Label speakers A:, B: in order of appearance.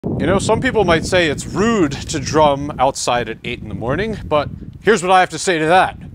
A: You know, some people might say it's rude to drum outside at 8 in the morning, but here's what I have to say to that.